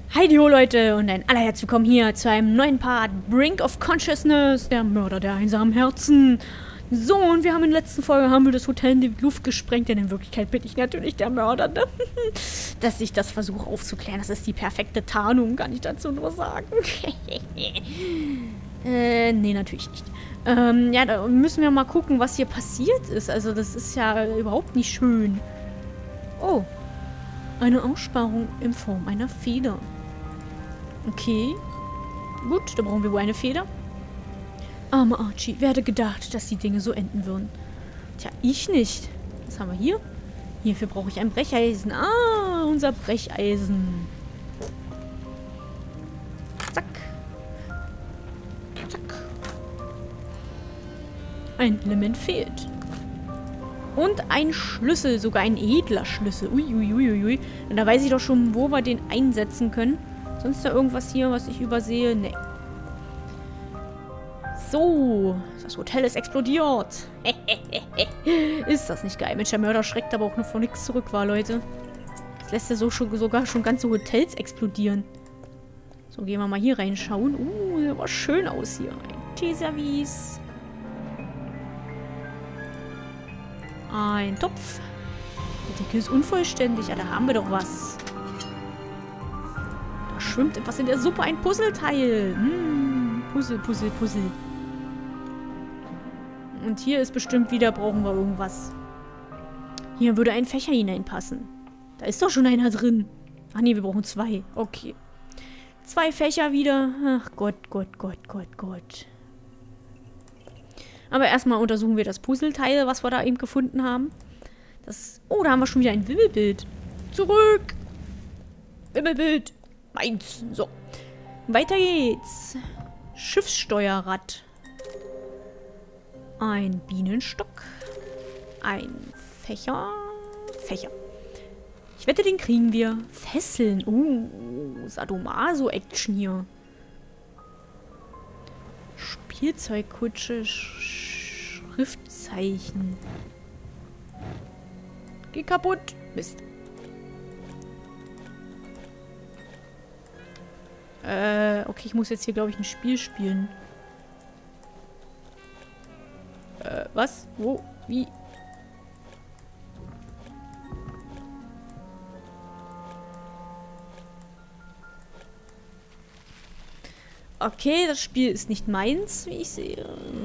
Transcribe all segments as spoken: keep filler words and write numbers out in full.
Heidio Leute und ein allerherzlich willkommen hier zu einem neuen Part Brink of Consciousness, der Mörder der einsamen Herzen. So, und wir haben in der letzten Folge haben wir das Hotel in die Luft gesprengt, denn in Wirklichkeit bin ich natürlich der Mörder, ne? Dass ich das versuche aufzuklären, das ist die perfekte Tarnung, kann ich dazu nur sagen. äh, nee, natürlich nicht. Ähm, ja, da müssen wir mal gucken, was hier passiert ist. Also, das ist ja überhaupt nicht schön. Oh, eine Aussparung in Form einer Feder. Okay. Gut, da brauchen wir wohl eine Feder. Armer Archie, wer hätte gedacht, dass die Dinge so enden würden? Tja, ich nicht. Was haben wir hier? Hierfür brauche ich ein Brecheisen. Ah, unser Brecheisen. Zack. Zack. Ein Element fehlt. Und ein Schlüssel, sogar ein edler Schlüssel. Uiuiuiui. Ui. Und da weiß ich doch schon, wo wir den einsetzen können. Sonst da irgendwas hier, was ich übersehe? Nee. So, das Hotel ist explodiert. Ist das nicht geil? Mensch, der Mörder schreckt aber auch nur vor nichts zurück, war, Leute. Das lässt ja so schon, sogar schon ganze Hotels explodieren. So, gehen wir mal hier reinschauen. Uh, das war schön aus hier. Ein Teeservice. Ein Topf. Die Decke ist unvollständig. Ja, da haben wir doch was. Da schwimmt etwas in der Suppe. Ein Puzzleteil. Hm, Puzzle, Puzzle, Puzzle. Und hier ist bestimmt wieder, brauchen wir irgendwas. Hier würde ein Fächer hineinpassen. Da ist doch schon einer drin. Ach nee, wir brauchen zwei. Okay. Zwei Fächer wieder. Ach Gott, Gott, Gott, Gott, Gott. Aber erstmal untersuchen wir das Puzzleteil, was wir da eben gefunden haben. Das. Oh, da haben wir schon wieder ein Wimmelbild. Zurück! Wimmelbild. Meins. So. Weiter geht's. Schiffssteuerrad. Ein Bienenstock. Ein Fächer. Fächer. Ich wette, den kriegen wir. Fesseln. Uh, Sadomaso-Action hier. Spielzeugkutsche. Schriftzeichen. Geh kaputt. Mist. Äh, okay, ich muss jetzt hier, glaube ich, ein Spiel spielen. Äh, was? Wo? Wie? Okay, das Spiel ist nicht meins, wie ich sehe.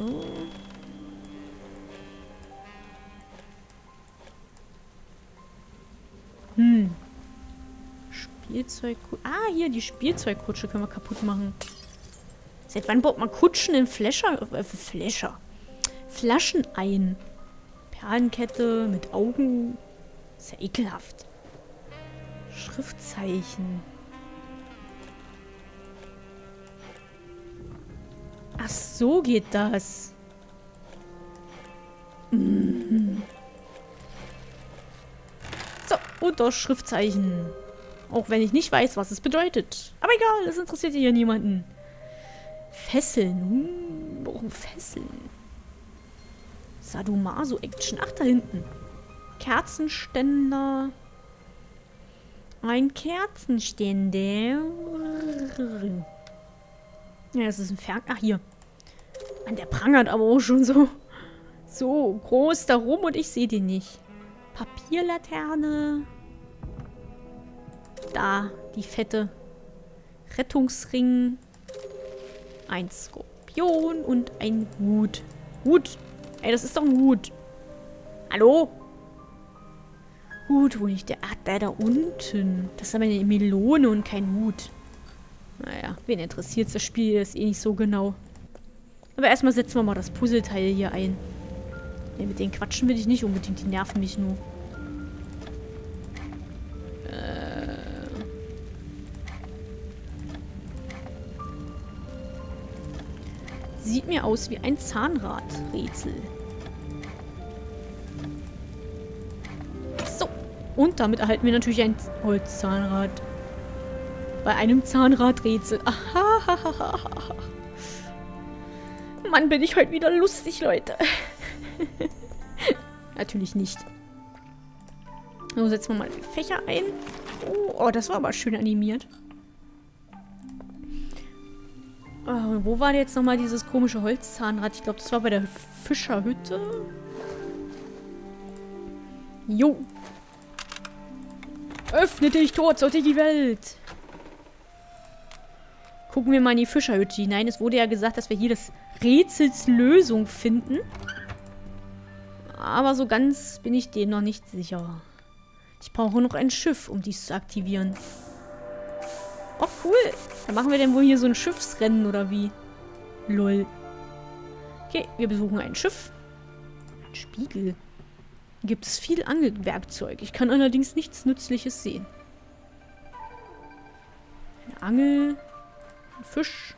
Hm. Spielzeugkutsche. Ah, hier, die Spielzeugkutsche können wir kaputt machen. Seit wann baut man Kutschen in Fläscher? Äh, Fläscher. Flaschen ein. Perlenkette mit Augen. Ist ja ekelhaft. Schriftzeichen. Ach so geht das. Mhm. So, und das Schriftzeichen. Auch wenn ich nicht weiß, was es bedeutet. Aber egal, das interessiert hier niemanden. Fesseln. Hm, warum Fesseln? Sadomaso-Action. Ach, da hinten. Kerzenständer. Ein Kerzenständer. Ja, das ist ein Ferkel. Ach, hier. Mann, der prangert aber auch schon so, so groß da rum und ich sehe den nicht. Papierlaterne. Da, die fette. Rettungsring. Ein Skorpion und ein Hut. Hut. Ey, das ist doch ein Hut. Hallo? Hut, wo nicht der... Ach, der da unten. Das ist aber eine Melone und kein Hut. Naja, wen interessiert das Spiel? Das ist eh nicht so genau. Aber erstmal setzen wir mal das Puzzleteil hier ein. Nee, mit denen quatschen will ich nicht unbedingt. Die nerven mich nur. Äh... Sieht mir aus wie ein Zahnradrätsel. So. Und damit erhalten wir natürlich ein Holzzahnrad. Bei einem Zahnradrätsel. Aha. Mann, bin ich heute wieder lustig, Leute. Natürlich nicht. So, setzen wir mal die Fächer ein. Oh, oh, das war aber schön animiert. Oh, wo war jetzt nochmal dieses komische Holzzahnrad? Ich glaube, das war bei der Fischerhütte. Jo. Öffne dich, Todseuche die Welt. Gucken wir mal in die Fischerhütte hinein. Es wurde ja gesagt, dass wir hier das Rätsels Lösung finden. Aber so ganz bin ich dem noch nicht sicher. Ich brauche noch ein Schiff, um dies zu aktivieren. Oh, cool. Dann machen wir denn wohl hier so ein Schiffsrennen, oder wie? Lol. Okay, wir besuchen ein Schiff. Ein Spiegel. Hier gibt es viel Angelwerkzeug. Ich kann allerdings nichts Nützliches sehen. Eine Angel. Ein Fisch.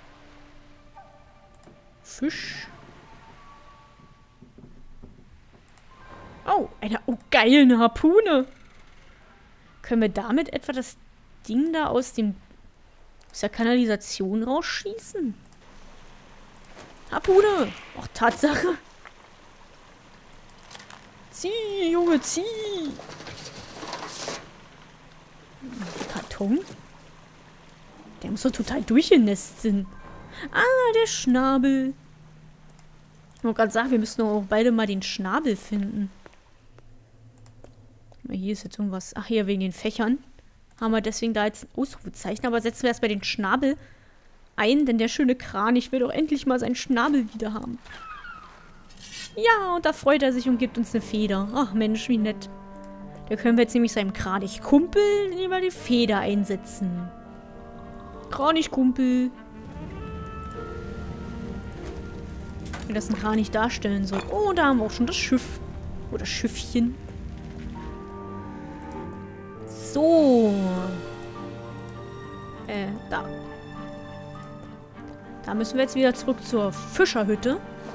Fisch. Oh, eine oh, geil, eine Harpune. Können wir damit etwa das Ding da aus dem aus der Kanalisation rausschießen? Harpune! Ach, Tatsache! Zieh, Junge, zieh! Karton? Der muss doch total durchgenässt sein. Ah, der Schnabel. Ich wollte gerade sagen, wir müssen doch auch beide mal den Schnabel finden. Hier ist jetzt irgendwas. Ach, hier wegen den Fächern. Haben wir deswegen da jetzt ein Ausrufezeichen. Aber setzen wir erstmal den Schnabel ein, denn der schöne Kranich will doch endlich mal seinen Schnabel wieder haben. Ja, und da freut er sich und gibt uns eine Feder. Ach Mensch, wie nett. Da können wir jetzt nämlich seinem Kranich-Kumpel lieber die Feder einsetzen. Kranich-Kumpel. Wie das ein Kranich darstellen soll. Oh, da haben wir auch schon das Schiff. Oder Schiffchen. So. Äh, da. Da müssen wir jetzt wieder zurück zur Fischerhütte.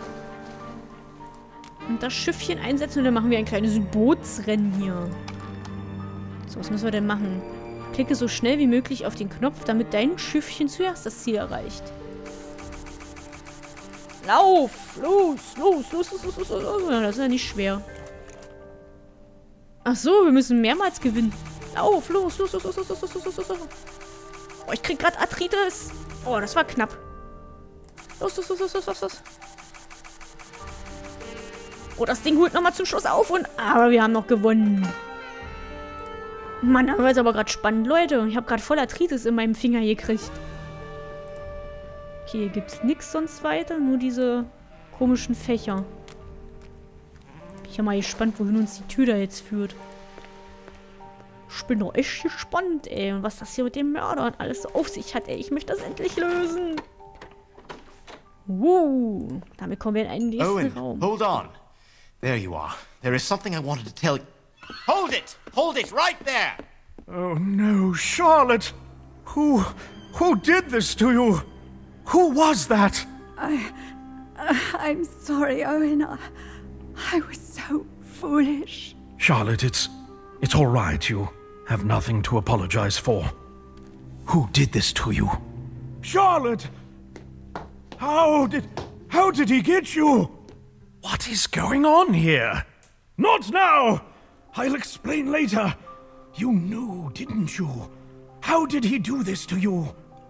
Und das Schiffchen einsetzen und dann machen wir ein kleines Bootsrennen hier. So, was müssen wir denn machen? Klicke so schnell wie möglich auf den Knopf, damit dein Schiffchen zuerst das Ziel erreicht. Lauf! Los! Los! Los! Los! Los! Los! Los! Das ist ja nicht schwer. Ach so, wir müssen mehrmals gewinnen. Lauf! Los! Los! Los! Los! Los! Los! Los! Los! Los! Oh, ich krieg gerade Arthritis. Oh, das war knapp. Los! Los! Los! Los! Los! Los! Los! Oh, das Ding holt nochmal zum Schluss auf und... Aber wir haben noch gewonnen. Mann, das war jetzt aber gerade spannend. Leute, ich habe gerade voll Arthritis in meinem Finger gekriegt. Okay, hier gibt es nichts sonst weiter. Nur diese komischen Fächer. Bin ich ja mal gespannt, wohin uns die Tür da jetzt führt. Ich bin doch echt gespannt, ey. Und was das hier mit dem Mörder und alles so auf sich hat, ey. Ich möchte das endlich lösen. Wow. Damit kommen wir in einen nächsten Owen, Raum. Hold on. There you are. There is something I wanted to tell you. Hold it! Hold it right there! Oh no, Charlotte! Who... who did this to you? Who was that? I... Uh, I'm sorry, Owen. I, I was so foolish. Charlotte, it's... it's all right. You have nothing to apologize for. Who did this to you? Charlotte! How did... how did he get you? What is going on here? Not now! I'll explain later. You knew, didn't you? How did he do this to you?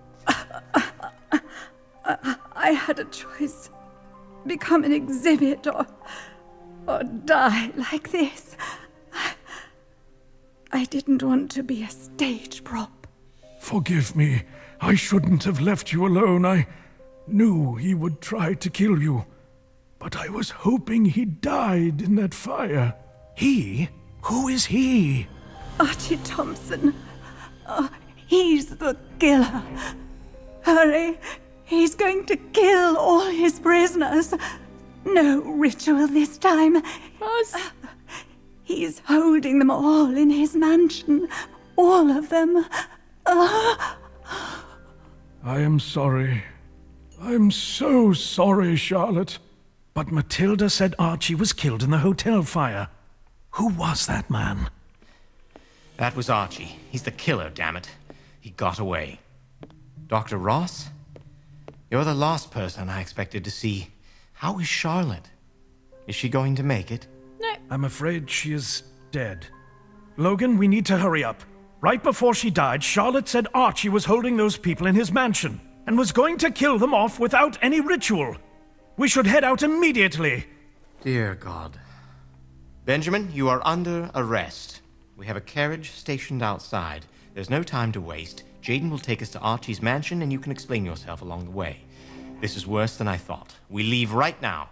I had a choice. Become an exhibit or... or die like this. I didn't want to be a stage prop. Forgive me. I shouldn't have left you alone. I knew he would try to kill you. But I was hoping he died in that fire. He? Who is he? Archie Thompson. Oh, he's the killer. Hurry. He's going to kill all his prisoners. No ritual this time. Was? He's holding them all in his mansion. All of them. Uh. I am sorry. I'm so sorry, Charlotte. But Matilda said Archie was killed in the hotel fire. Who was that man? That was Archie. He's the killer, damn it. He got away. Doctor Ross? You're the last person I expected to see. How is Charlotte? Is she going to make it? No. I'm afraid she is dead. Logan, we need to hurry up. Right before she died, Charlotte said Archie was holding those people in his mansion. and was going to kill them off without any ritual. We should head out immediately. Dear God. Benjamin, you are under arrest. We have a carriage stationed outside. There's no time to waste. Jayden will take us to Archie's mansion, and you can explain yourself along the way. This is worse than I thought. We leave right now.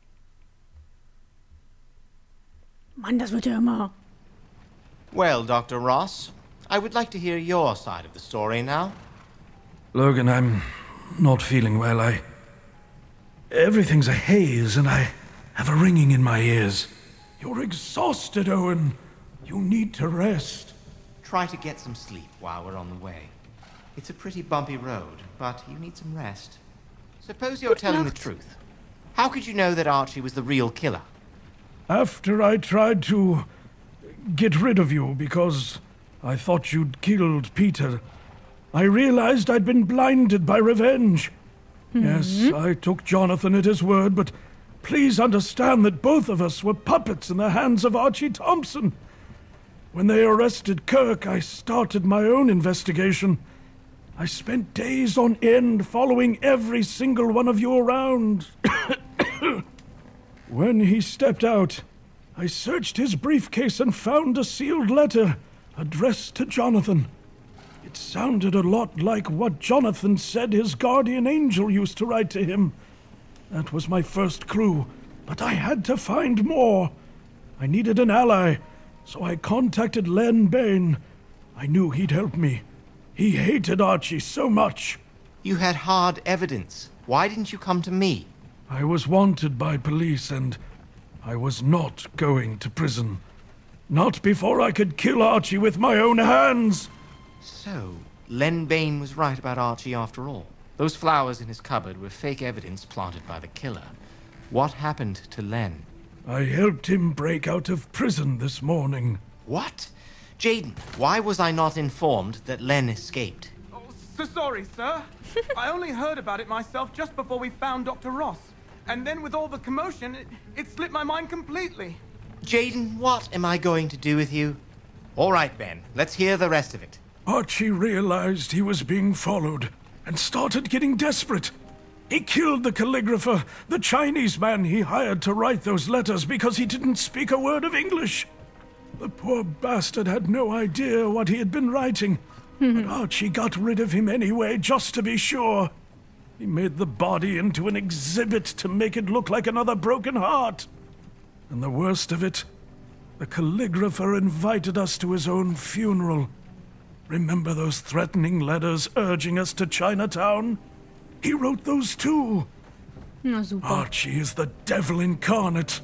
Mann, das wird ja immer. Well, Doctor Ross, I would like to hear your side of the story now. Logan, I'm not feeling well. I... Everything's a haze, and I have a ringing in my ears. You're exhausted, Owen. You need to rest. Try to get some sleep while we're on the way. It's a pretty bumpy road, but you need some rest. Suppose you're telling the truth. How could you know that Archie was the real killer? After I tried to get rid of you because I thought you'd killed Peter, I realized I'd been blinded by revenge. Mm-hmm. Yes, I took Jonathan at his word, but please understand that both of us were puppets in the hands of Archie Thompson. When they arrested Kirk, I started my own investigation. I spent days on end following every single one of you around. When he stepped out, I searched his briefcase and found a sealed letter addressed to Jonathan. It sounded a lot like what Jonathan said his guardian angel used to write to him. That was my first clue, but I had to find more. I needed an ally, so I contacted Len Bain. I knew he'd help me. He hated Archie so much. You had hard evidence. Why didn't you come to me? I was wanted by police, and I was not going to prison. Not before I could kill Archie with my own hands. So, Len Bain was right about Archie after all. Those flowers in his cupboard were fake evidence planted by the killer. What happened to Len? I helped him break out of prison this morning. What? Jayden, why was I not informed that Len escaped? Oh, so sorry, sir. I only heard about it myself just before we found Doctor Ross. And then with all the commotion, it, it slipped my mind completely. Jayden, what am I going to do with you? All right, Ben, let's hear the rest of it. Archie realized he was being followed and started getting desperate. He killed the calligrapher, the Chinese man he hired to write those letters because he didn't speak a word of English. The poor bastard had no idea what he had been writing, but Archie got rid of him anyway, just to be sure. He made the body into an exhibit to make it look like another broken heart. And the worst of it, the calligrapher invited us to his own funeral. Remember those threatening letters urging us to Chinatown? He wrote those too. Na super. Archie is the devil incarnate.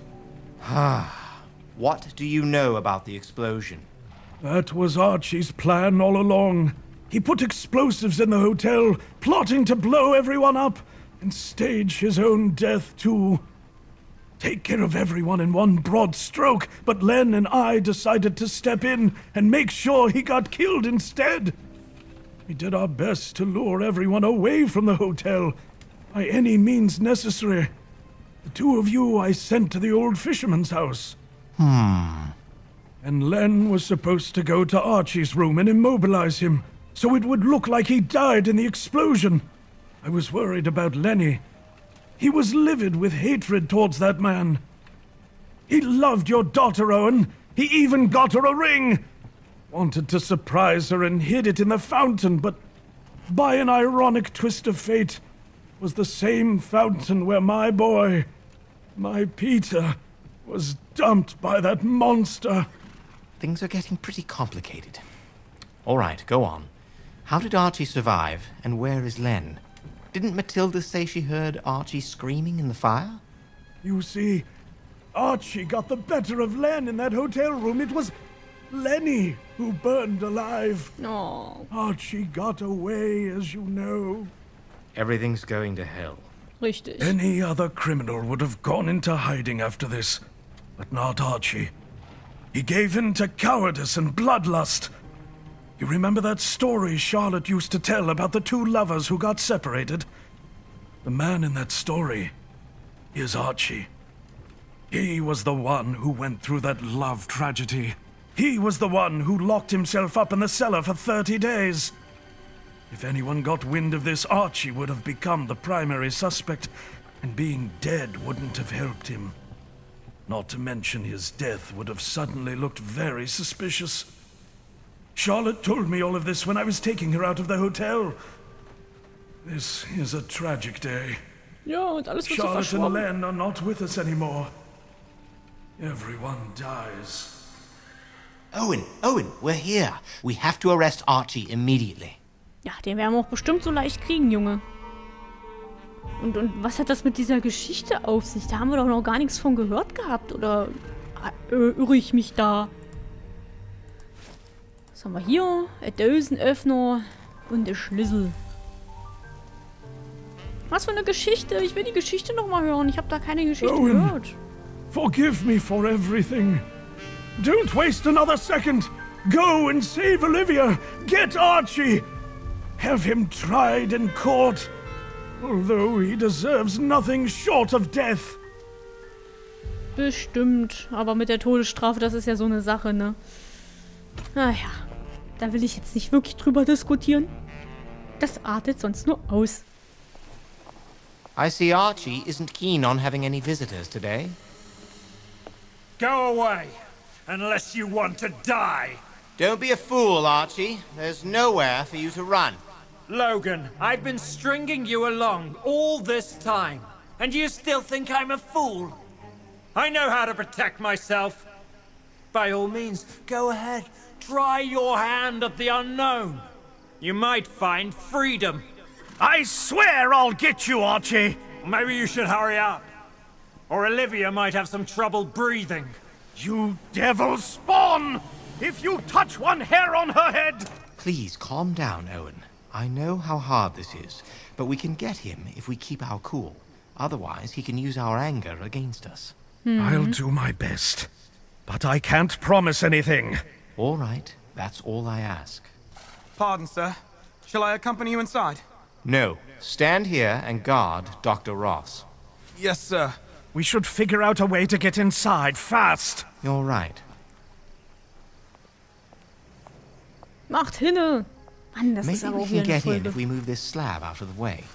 What do you know about the explosion? That was Archie's plan all along. He put explosives in the hotel, plotting to blow everyone up and stage his own death too. Take care of everyone in one broad stroke, but Len and I decided to step in and make sure he got killed instead. We did our best to lure everyone away from the hotel by any means necessary. The two of you I sent to the old fisherman's house. Hmm. And Len was supposed to go to Archie's room and immobilize him, so it would look like he died in the explosion. I was worried about Lenny. He was livid with hatred towards that man. He loved your daughter, Owen. He even got her a ring. Wanted to surprise her and hid it in the fountain, but by an ironic twist of fate, was the same fountain where my boy, my Peter, was dumped by that monster. Things are getting pretty complicated. All right, go on. How did Archie survive, and where is Len? Didn't Matilda say she heard Archie screaming in the fire? You see, Archie got the better of Len in that hotel room. It was Lenny who burned alive. Oh, Archie got away, as you know. Everything's going to hell. richtig. Any other criminal would have gone into hiding after this, but not Archie. He gave in to cowardice and bloodlust. You remember that story Charlotte used to tell about the two lovers who got separated? The man in that story is Archie. He was the one who went through that love tragedy. He was the one who locked himself up in the cellar for thirty days. If anyone got wind of this, Archie would have become the primary suspect, and being dead wouldn't have helped him. Not to mention his death would have suddenly looked very suspicious. Charlotte told me all of this when I was taking her out of the hotel. This is a tragic day. Ja, und alles wird so Charlotte and verschwommen. Len are not with us anymore. Everyone dies. Owen, Owen, we're here. We have to arrest Archie immediately. Ja, den werden wir auch bestimmt so leicht kriegen, Junge. Und, und was hat das mit dieser Geschichte auf sich? Da haben wir doch noch gar nichts von gehört gehabt. Oder äh, irre ich mich da? Was haben wir hier? Ein Dosenöffner und der Schlüssel. Was für eine Geschichte? Ich will die Geschichte noch mal hören. Ich habe da keine Geschichte Owen. gehört. Forgive me for everything. Don't waste another second. Go and save Olivia. Get Archie. Have him tried in court. Although he deserves nothing short of death. Bestimmt. Aber mit der Todesstrafe, das ist ja so eine Sache, ne? Naja, da will ich jetzt nicht wirklich drüber diskutieren. Das artet sonst nur aus. I see Archie isn't keen on having any visitors today. Go away, unless you want to die. Don't be a fool, Archie. There's nowhere for you to run. Logan, I've been stringing you along all this time, and you still think I'm a fool? I know how to protect myself. By all means, go ahead. Try your hand at the unknown. You might find freedom. I swear I'll get you, Archie. Maybe you should hurry up. Or Olivia might have some trouble breathing. You devil spawn! If you touch one hair on her head... Please calm down, Owen. I know how hard this is, but we can get him if we keep our cool. Otherwise, he can use our anger against us. I'll do my best. But I can't promise anything. All right, that's all I ask. Pardon, sir. Shall I accompany you inside? No, stand here and guard Doctor Ross. Yes, sir. We should figure out a way to get inside, fast. You're right. Macht hinne! Mann, das ist Maybe aber we auch wieder can eine get in Folge. if we move this slab out of the way.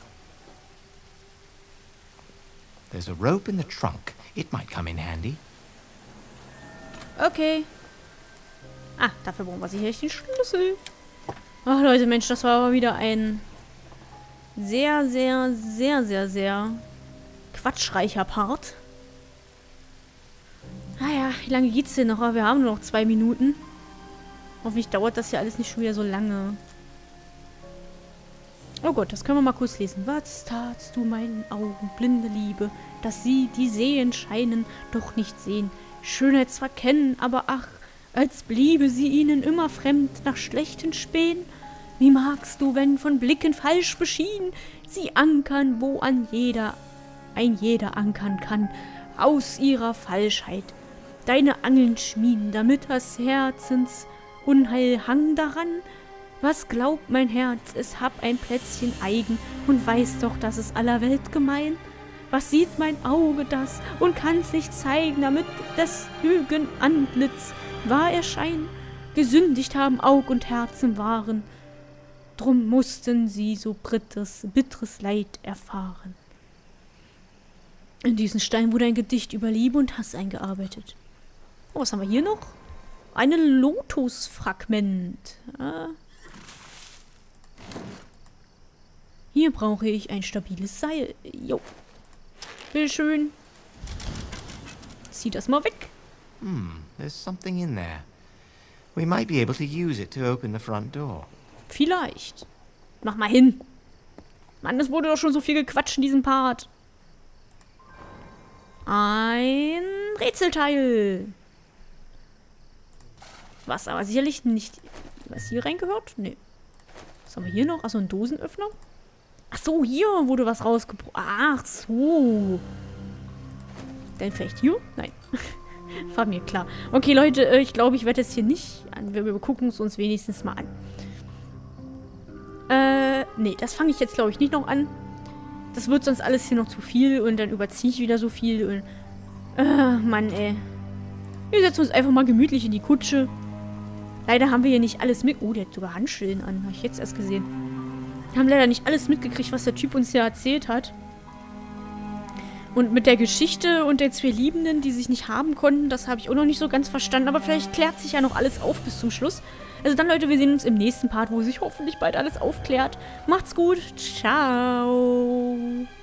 There's a rope in the trunk. It might come in handy. Okay. Ah, dafür brauchen wir sicherlich den Schlüssel. Ach Leute, Mensch, das war aber wieder ein sehr, sehr, sehr, sehr, sehr quatschreicher Part. Naja, wie lange geht's denn noch? Wir haben nur noch zwei Minuten. Hoffentlich dauert das ja alles nicht schon wieder so lange. Oh Gott, das können wir mal kurz lesen. Was tatst du meinen Augen, blinde Liebe, dass sie, die sehen, scheinen, doch nicht sehen. Schönheit zwar kennen, aber ach, als bliebe sie ihnen immer fremd nach schlechten Spähen. Wie magst du, wenn von Blicken falsch beschieden, sie ankern, wo an jeder, ein jeder ankern kann, aus ihrer Falschheit. Deine Angeln schmieden, damit das Herzens Unheil hang daran. Was glaubt mein Herz, es hab ein Plätzchen eigen und weiß doch, dass es aller Welt gemein. Was sieht mein Auge das und kann's nicht zeigen, damit das Lügenantlitz wahr erscheinen? Gesündigt haben Aug und Herzen waren, drum mussten sie so bitteres, bitteres Leid erfahren. In diesen Stein wurde ein Gedicht über Liebe und Hass eingearbeitet. Oh, was haben wir hier noch? Ein Lotusfragment. Ah. Hier brauche ich ein stabiles Seil. Jo. Bitteschön. Zieh das mal weg. Hmm, there's something in there. We might be able to use it to open the front door. Vielleicht. Mach mal hin. Mann, es wurde doch schon so viel gequatscht in diesem Part. Ein Rätselteil. Was aber sicherlich nicht... Was hier reingehört? Nee. Was haben wir hier noch? Achso, ein Dosenöffner? Ach so, hier wurde was rausgebrochen. Ach so. Dann vielleicht hier? Nein. War mir klar. Okay, Leute, ich glaube, ich werde jetzt hier nicht... An. Wir gucken es uns wenigstens mal an. Äh, nee, das fange ich jetzt, glaube ich, nicht noch an. Das wird sonst alles hier noch zu viel und dann überziehe ich wieder so viel und... Äh, Mann, ey. Wir setzen uns einfach mal gemütlich in die Kutsche. Leider haben wir hier nicht alles mit... Oh, der hat sogar Handschellen an. Habe ich jetzt erst gesehen. Haben leider nicht alles mitgekriegt, was der Typ uns hier erzählt hat. Und mit der Geschichte und den zwei Liebenden, die sich nicht haben konnten, das habe ich auch noch nicht so ganz verstanden. Aber vielleicht klärt sich ja noch alles auf bis zum Schluss. Also dann, Leute, wir sehen uns im nächsten Part, wo sich hoffentlich bald alles aufklärt. Macht's gut. Ciao.